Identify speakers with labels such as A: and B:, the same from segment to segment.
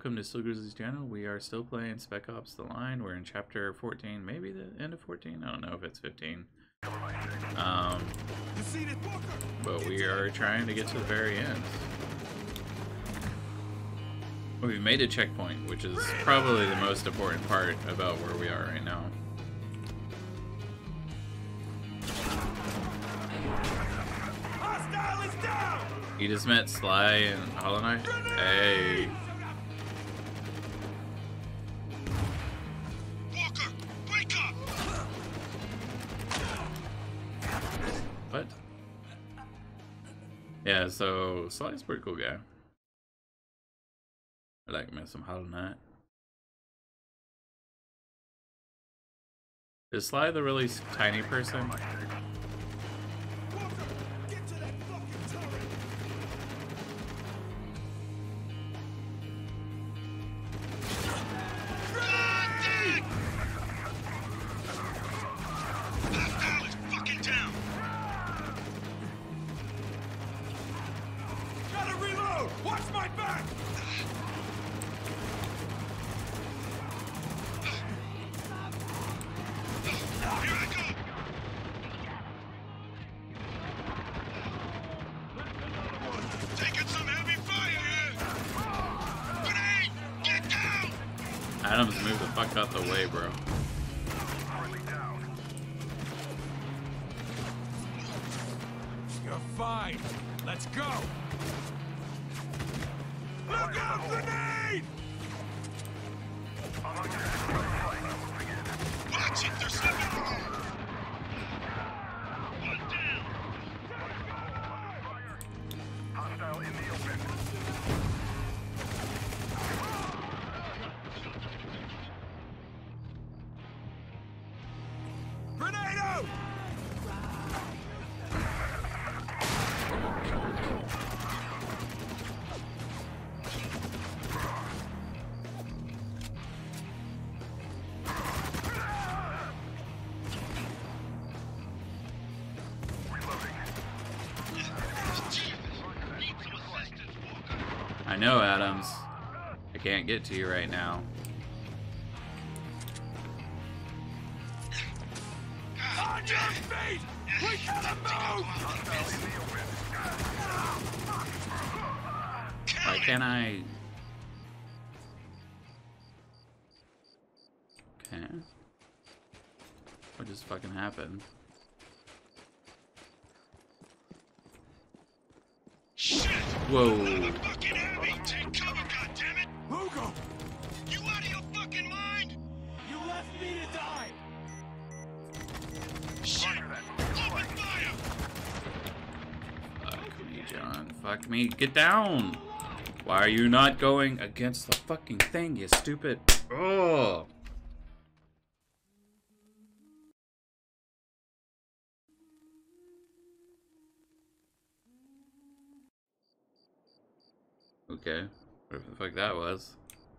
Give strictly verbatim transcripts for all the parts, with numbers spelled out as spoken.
A: welcome to Still Grizzly's channel. We are still playing Spec Ops The Line. We're in chapter fourteen, maybe the end of fourteen? I don't know if it's fifteen. Um, but we are trying to get to the very end. We made a checkpoint, which is probably the most important part about where we are right now.
B: Hostile is down!
A: You just met Sly and Hollow Knight? Hey.
B: Walker, wake up!
A: What? Yeah, so Sly's a pretty cool guy. I like me some Hollow Knight. Is Sly the really tiny person?
B: Get to that fucking turret! Grenade! Hostile is fucking down! Gotta reload! Watch my back! Here I go! Taking some heavy fire here! Grenade! Get down!
A: Adams, move the fuck out the way, bro.
B: You're fine. Let's go! Look out, grenade! Watch it, they're slipping through! One down! Hostile in the open. Grenade out!
A: I know, Adams. I can't get to you right now.
B: On your feet! We gotta move!
A: Why can't I? Okay. What just fucking happened?
B: Shit!
A: Whoa.
B: Another fucking heavy! Take cover, goddammit! Hugo! You out of your fucking mind? You left me to die! Shit! Open fire!
A: Fuck me, John. Fuck me. Get down! Why are you not going against the fucking thing, you stupid? Oh. Okay, whatever the fuck that was.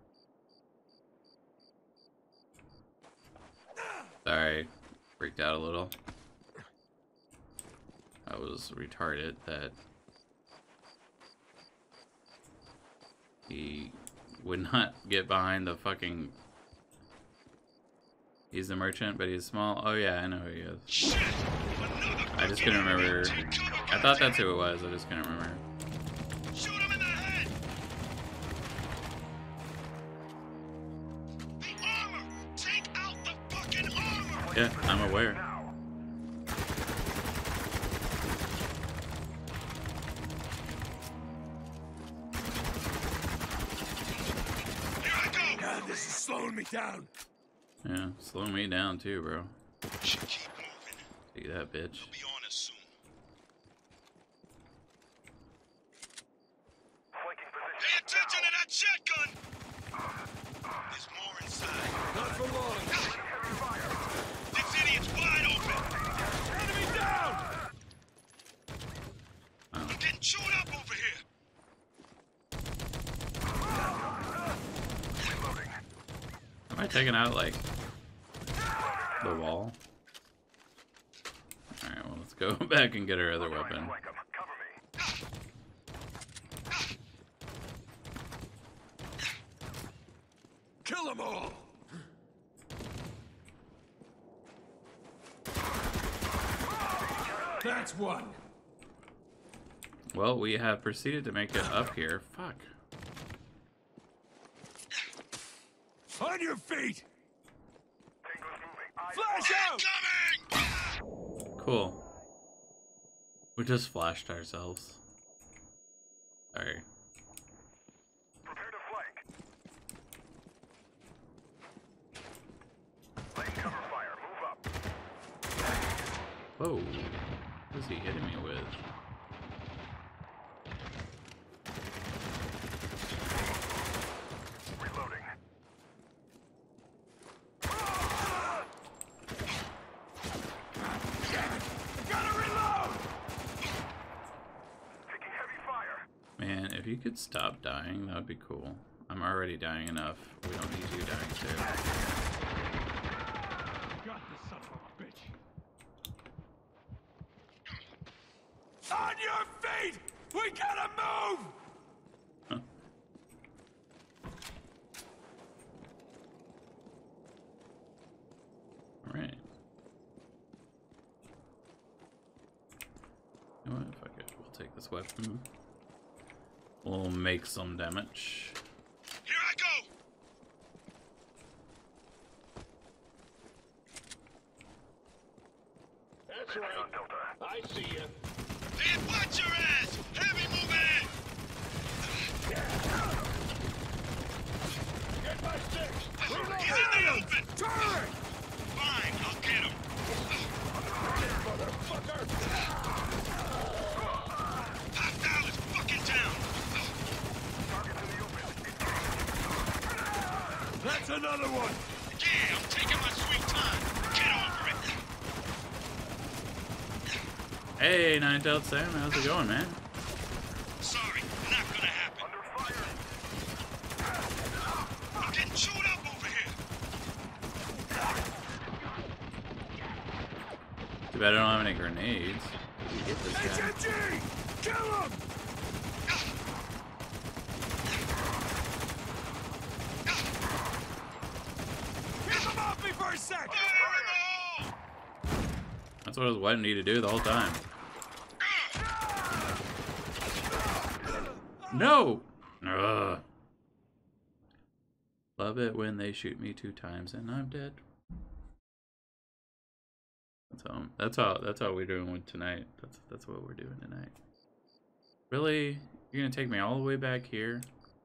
A: Sorry, freaked out a little. I was retarded that he would not get behind the fucking... He's the merchant, but he's small. Oh yeah, I know who he is.
B: Shit!
A: I just couldn't remember. I thought that's who it was, I just couldn't remember.
B: Shoot him in the head! The armor! Take out the fucking armor!
A: Yeah, I'm aware.
B: Here I go! God, this is slowing me down.
A: Yeah, slow me down too, bro.
B: Should keep moving.
A: See that bitch.
B: We'll be on us soon. Pay attention to that shotgun! There's more inside. Not for long. This idiot's wide open! Enemy down!
A: Oh.
B: I'm getting chewed up over here!
A: Am I taking out, like, the wall? Alright, well, let's go back and get our other weapon.
B: Kill them all! That's one!
A: Well, we have proceeded to make it up here. Fuck.
B: On your feet! Flash out!
A: Cool. We just flashed ourselves. Sorry.
B: Prepare to flank. Laying cover fire. Move up.
A: Whoa. What is he hitting me with?
B: Reloading. Gotta reload! Taking heavy fire.
A: Man, if you could stop dying, that would be cool. I'm already dying enough. We don't need you dying too.
B: Got this son of a bitch. On your feet! We gotta move!
A: Huh. Alright. You know what? Fuck it. We'll take this weapon. We'll make some damage.
B: Here I go! That's right. I see you. Hey, watch your ass! Heavy moving! Get my six! He's in the open! Turn! Fine, I'll get him. Motherfucker! Hostile is fucking down! That's another one! Yeah, I'm taking my sweet time. Get over it!
A: Hey, Nine-Tailed Sam, how's it going, man?
B: Sorry, not gonna happen. Under fire! I'm getting chewed up over here!
A: Too bad I don't have any grenades. You get this guy.
B: H M G! Kill him! Get them off me for a sec!
A: That's what I was wanting you to do the whole time. No! Ugh. Love it when they shoot me two times and I'm dead. That's how. That's how. That's how we're doing with tonight. That's that's what we're doing tonight. Really? You're gonna take me all the way back here?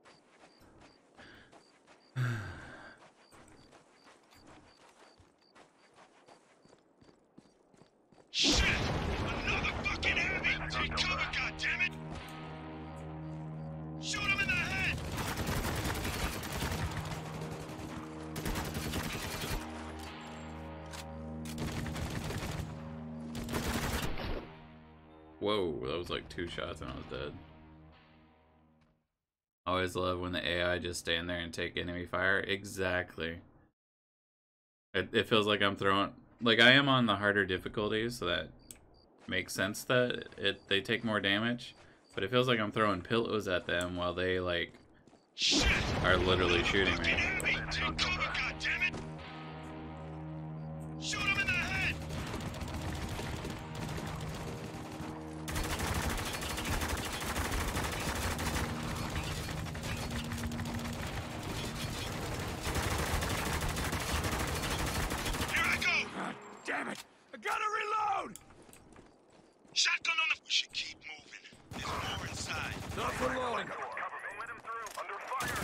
B: Shit! Another fucking enemy! Take cover, goddammit! Shoot him in the head!
A: Whoa, that was like two shots and I was dead. I always love when the A I just stand there and take enemy fire. Exactly. It, it feels like I'm throwing... Like, I am on the harder difficulties, so that makes sense that it they take more damage. But it feels like I'm throwing pillows at them while they, like,
B: Shit!
A: are literally shooting me.
B: Enemy! Take cover, goddammit! Shoot him in the head! Here I go! God damn it! I gotta reload! Shotgun on the... We should keep moving. There's more inside. Not for long. Let him through. Under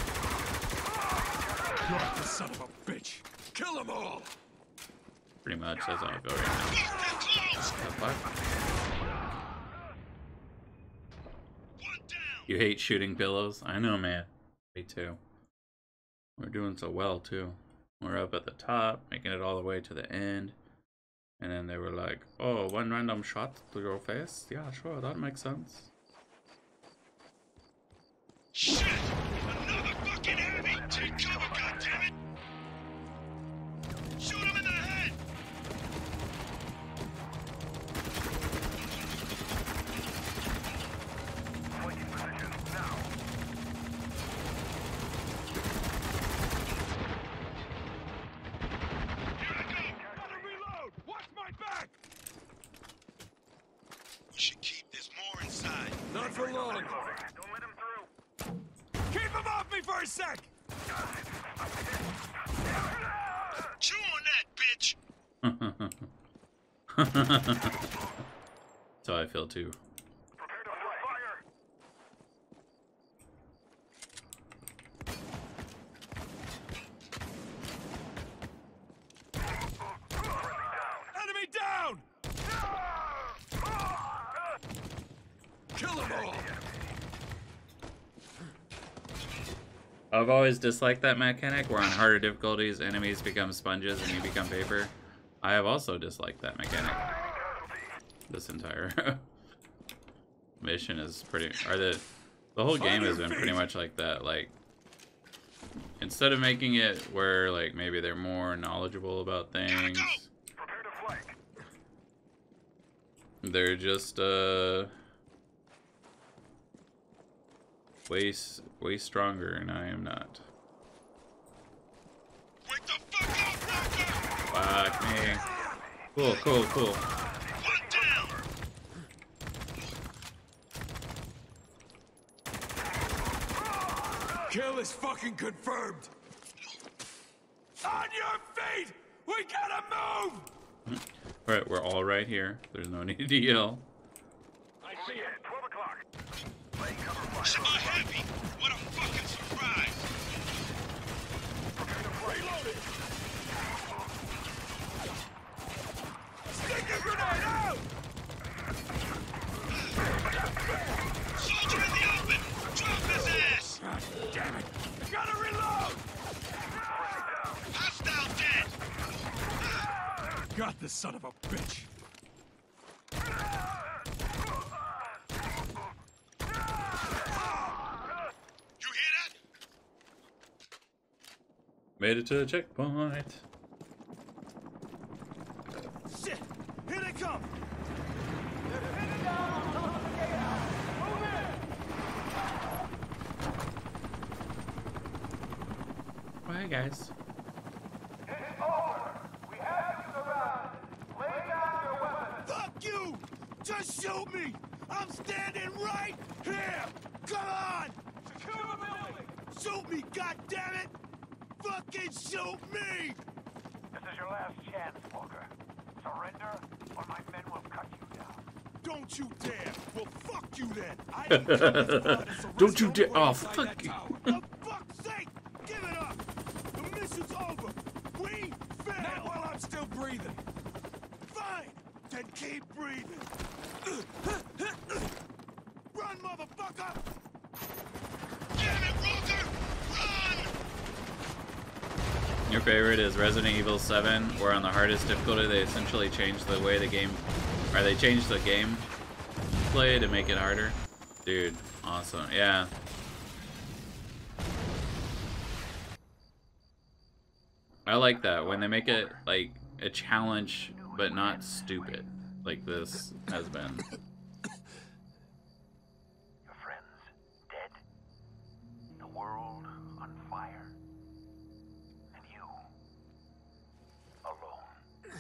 B: fire. God, the son of a bitch. Kill them all.
A: Pretty much, that's how I feel right now.
B: Close.
A: The fuck?
B: One down.
A: You hate shooting pillows? I know, man. Me too. We're doing so well, too. We're up at the top, making it all the way to the end. And then they were like, oh, one random shot to your face? Yeah, sure, that makes sense.
B: Shit! Another fucking enemy! Take cover, goddammit! Shoot him in the head! Flanking position, now. Not for long. Don't let him through. Keep him off me for a sec. Chew on that, bitch.
A: That's how I feel too.
B: Prepare to fire. Enemy down. Kill them all.
A: I've always disliked that mechanic where on harder difficulties enemies become sponges and you become paper. I have also disliked that mechanic. This entire mission is pretty, or the the whole game has been pretty much like that. Like, instead of making it where like maybe they're more knowledgeable about things, they're just uh way way stronger, and I am not.
B: Wake the fuck up, Walker!
A: Fuck me. Cool, cool, cool.
B: One down. Kill is fucking confirmed. On your feet! We gotta move!
A: Alright, we're all right here. There's no need to yell.
B: I see it. twelve o'clock. Am I happy? What a fucking surprise! Reloading! Stick your grenade out! Soldier in the open! Drop his ass! God damn it! Gotta reload! Hostile dead! Got the son of a bitch!
A: Made it to the checkpoint.
B: Shit! Here they come!
A: Oh, hey guys.
B: It's over! We have you surrounded! Lay down your weapon! Fuck you! Just shoot me! I'm standing right here! Come on! Secure the building! Shoot me, goddammit! Fucking shoot me!
C: This is your last chance, Walker. Surrender, or my men will cut you down.
B: Don't you dare! Well, fuck you then! I didn't come this far to surrender.
A: Don't you dare! Oh,
B: Inside
A: fuck
B: that
A: you!
B: tower. For fuck's sake! Give it up! The mission's over! We failed! Not while I'm still breathing! Fine! Then keep breathing! Run, motherfucker! Damn it, Walker! Run!
A: Your favorite is Resident Evil seven, where on the hardest difficulty they essentially changed the way the game, or they changed the game play to make it harder. Dude, awesome. Yeah. I like that, when they make it like a challenge, but not stupid, like this has been.
C: Your friends dead. The world on fire. And you alone.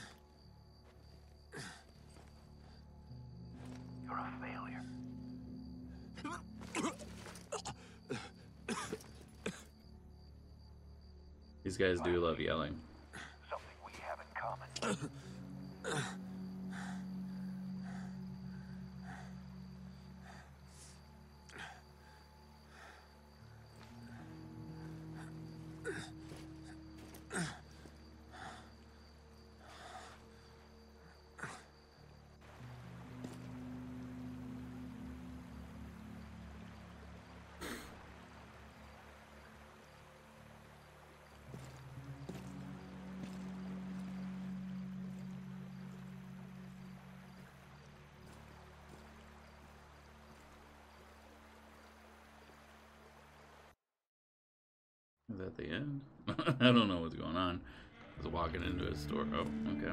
C: You're a failure.
A: These guys do love yelling.
C: Something we have in common.
A: Is that the end? I don't know what's going on. I was walking into a store. Oh, okay.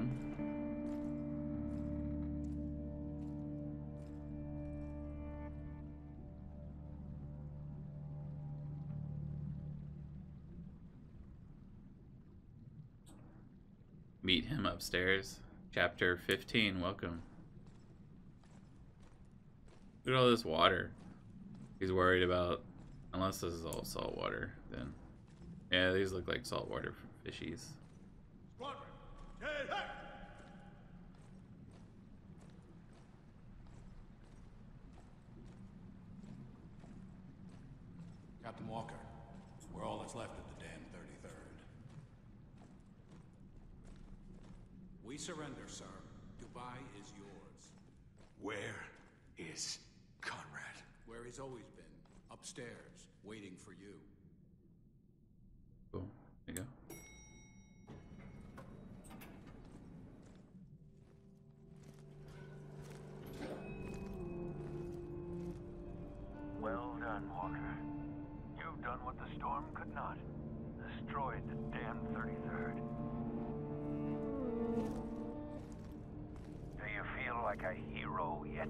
A: Meet him upstairs. Chapter fifteen, welcome. Look at all this water. He's worried about, unless this is all salt water, then yeah, these look like saltwater fishies.
D: Captain Walker, we're all that's left of the damn thirty-third. We surrender, sir. Dubai is yours.
B: Where is Conrad?
D: Where he's always been. Upstairs, waiting for you.
A: Cool. There you go.
C: Well done, Walker. You've done what the storm could not. Destroyed the damn thirty-third. Do you feel like a hero yet?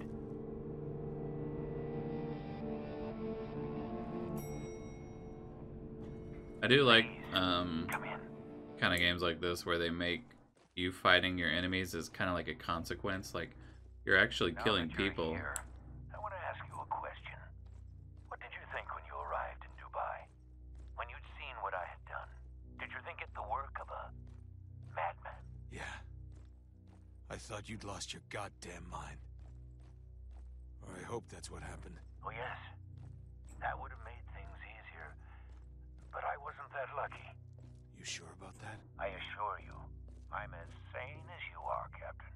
A: I do like um, kind of games like this where they make you fighting your enemies as kind of like a consequence. Like, you're actually
C: Now
A: killing
C: that you're
A: people.
C: here, I want to ask you a question. What did you think when you arrived in Dubai? When you'd seen what I had done? Did you think it the work of a madman?
B: Yeah. I thought you'd lost your goddamn mind. Or I hope that's what happened.
C: Oh yes, that would have made things easier. But I wasn't that lucky.
B: You sure about that?
C: I assure you, I'm as sane as you are, Captain.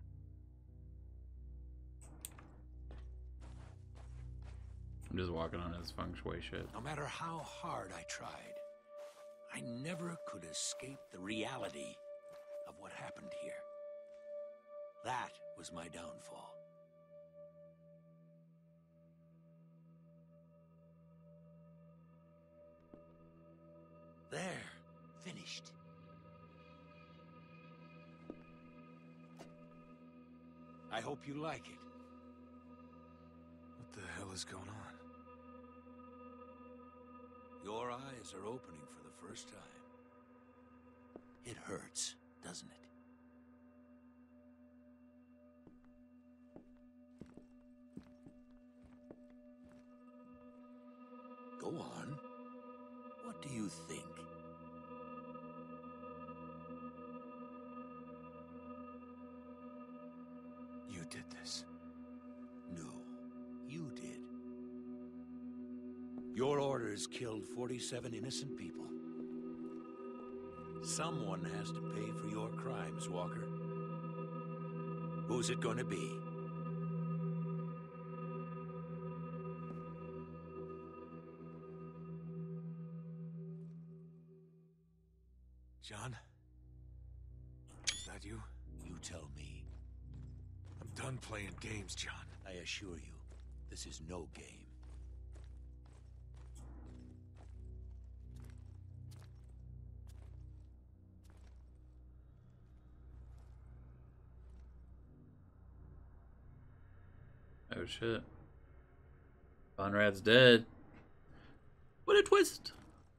A: I'm just walking on his feng shui shit.
E: No matter how hard I tried, I never could escape the reality of what happened here. That was my downfall. There, finished. I hope you like it.
B: What the hell is going on?
E: Your eyes are opening for the first time. It hurts, doesn't it? Go on. What do you think?
B: You did this.
E: No, you did. Your orders killed forty-seven innocent people. Someone has to pay for your crimes, Walker. Who's it going to be?
B: John? Is that you?
E: You tell me.
B: I'm done playing games, John.
E: I assure you, this is no game.
A: Oh shit. Conrad's dead. What a twist!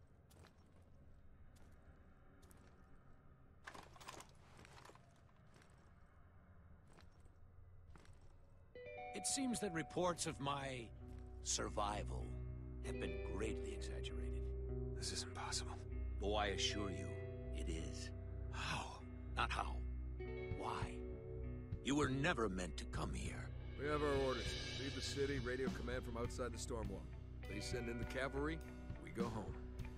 E: It seems that reports of my survival have been greatly exaggerated.
B: This isn't possible.
E: Oh, I assure you, it is.
B: How?
E: Not how. Why? You were never meant to come here.
F: We have our orders. Leave the city, radio command from outside the storm wall. They send in the cavalry, we go home.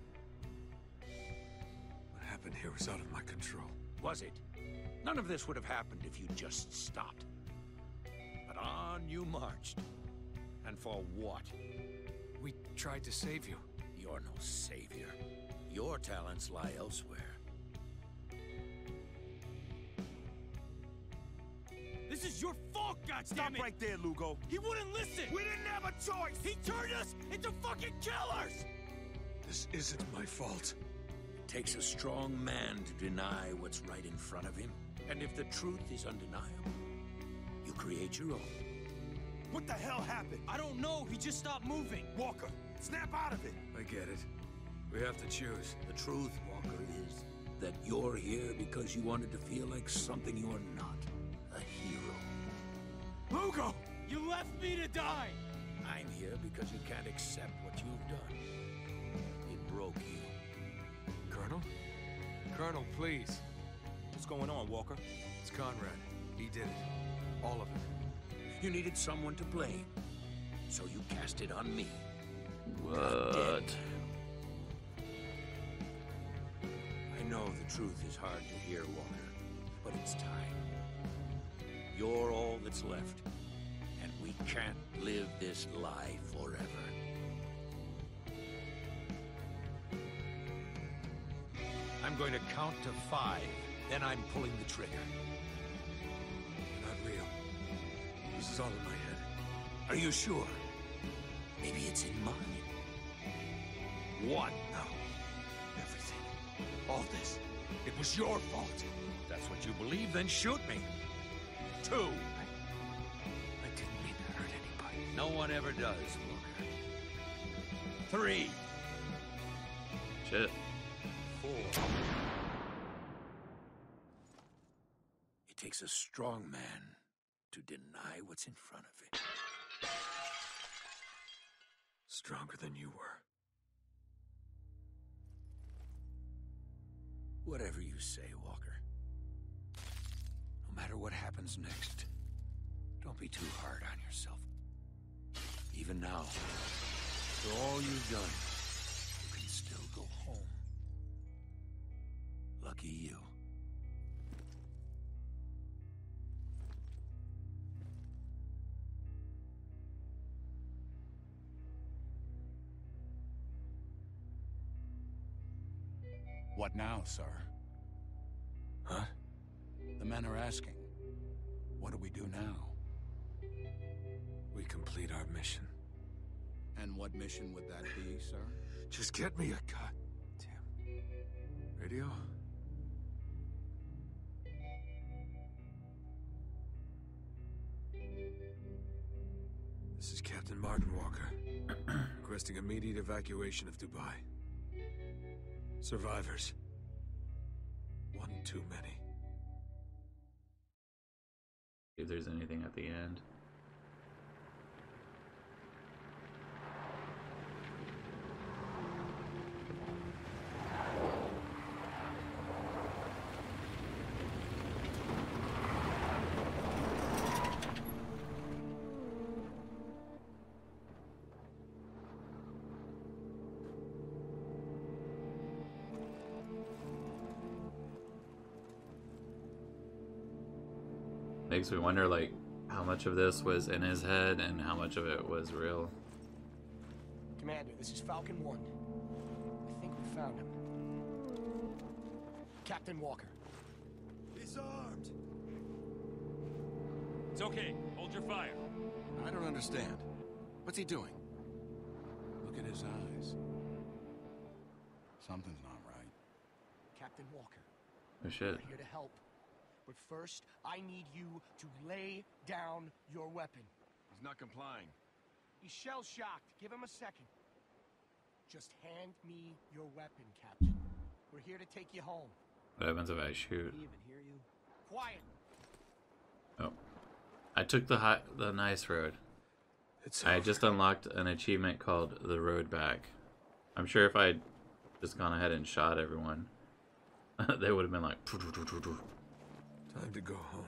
B: What happened here was out of my control.
E: Was it? None of this would have happened if you just stopped. But on you marched. And for what?
B: We tried to save you.
E: You're no savior. Your talents lie elsewhere.
G: This is your fault, goddammit!
B: Stop right there, Lugo.
G: He wouldn't listen!
B: We didn't have a choice!
G: He turned us into fucking killers!
B: This isn't my fault.
E: It takes a strong man to deny what's right in front of him. And if the truth is undeniable, you create your own.
B: What the hell happened?
G: I don't know, he just stopped moving.
B: Walker, snap out of it.
F: I get it. We have to choose.
E: The truth, Walker, is that you're here because you wanted to feel like something you are not. A hero.
B: Lugo!
G: You left me to die!
E: I'm here because you can't accept what you've done. It broke you.
F: Colonel? Colonel, please.
D: What's going on, Walker?
F: It's Conrad. He did it. All of it.
E: You needed someone to blame, so you cast it on me.
A: What?
E: I know the truth is hard to hear, Walker, but it's time. You're all that's left, and we can't live this lie forever. I'm going to count to five, then I'm pulling the trigger.
F: You're not real. This is all in my head.
E: Are you sure? Maybe it's in mine. One.
F: No. Everything.
E: All this. It was your fault. If that's what you believe, then shoot me. Two. I, I didn't mean to hurt anybody. No one ever does, Walker. Three.
A: Shit.
E: Four. It takes a strong man to deny what's in front of it.
F: Stronger than you were.
E: Whatever you say, Walker. No matter what happens next, don't be too hard on yourself. Even now, for all you've done, you can still go home. Lucky you.
D: What now, sir?
E: Huh?
D: The men are asking. What do we do now?
F: We complete our mission.
D: And what mission would that be, sir?
F: Just get me a goddamn radio. This is Captain Martin Walker, requesting immediate evacuation of Dubai. Survivors. One too many.
A: See if there's anything at the end. Makes me wonder, like, how much of this was in his head and how much of it was real.
G: Commander, this is Falcon one. I think we found him. Captain Walker.
F: He's armed.
H: It's okay. Hold your fire.
D: I don't understand. What's he doing? Look at his eyes. Something's not right.
G: Captain Walker.
A: Oh shit.
G: We're here to help. But first, I need you to lay down your weapon.
D: He's not complying.
G: He's shell-shocked. Give him a second. Just hand me your weapon, Captain. We're here to take you home.
A: What happens if I shoot?
G: Can he even hear you? Quiet.
A: Oh. I took the high, the nice road.
F: It's
A: I
F: over.
A: just unlocked an achievement called The Road Back. I'm sure if I'd just gone ahead and shot everyone, they would have been like...
F: Time to go home.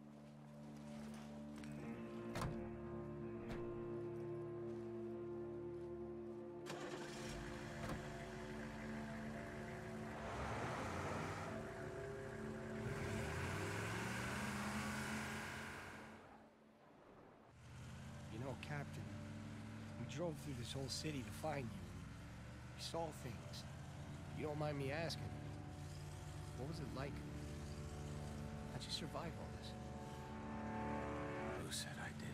G: You know, Captain, we drove through this whole city to find you. We saw things. You don't mind me asking, what was it like? How'd you survive all this?
E: Who said I did?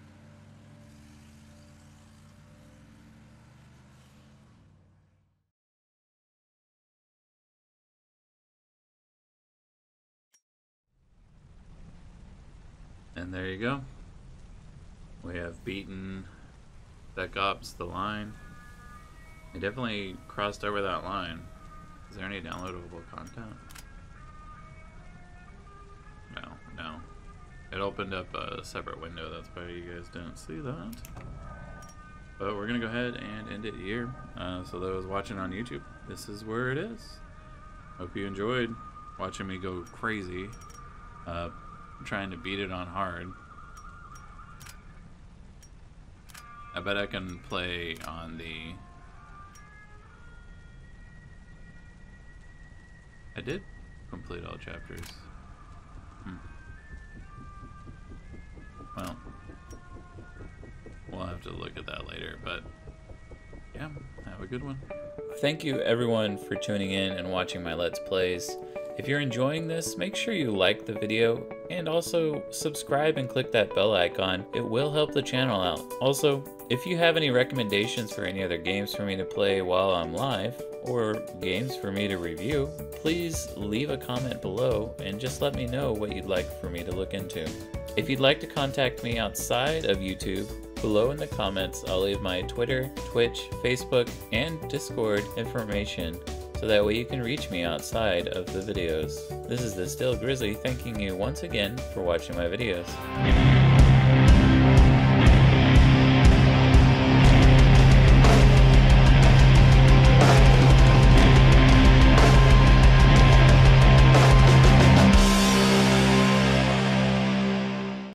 A: And there you go. We have beaten Spec Ops the line. They definitely crossed over that line. Is there any downloadable content? No, no. It opened up a separate window, that's why you guys didn't see that. But we're gonna go ahead and end it here. Uh, so those watching on YouTube, this is where it is. Hope you enjoyed watching me go crazy, uh, trying to beat it on hard. I bet I can play on the... I did complete all chapters. Hmm. Well, we'll have to look at that later, but yeah, have a good one. Thank you everyone for tuning in and watching my Let's Plays. If you're enjoying this, make sure you like the video and also subscribe and click that bell icon. It will help the channel out. Also, if you have any recommendations for any other games for me to play while I'm live, or games for me to review, please leave a comment below and just let me know what you'd like for me to look into. If you'd like to contact me outside of YouTube, below in the comments I'll leave my Twitter, Twitch, Facebook, and Discord information so that way you can reach me outside of the videos. This is the Still Grizzly thanking you once again for watching my videos.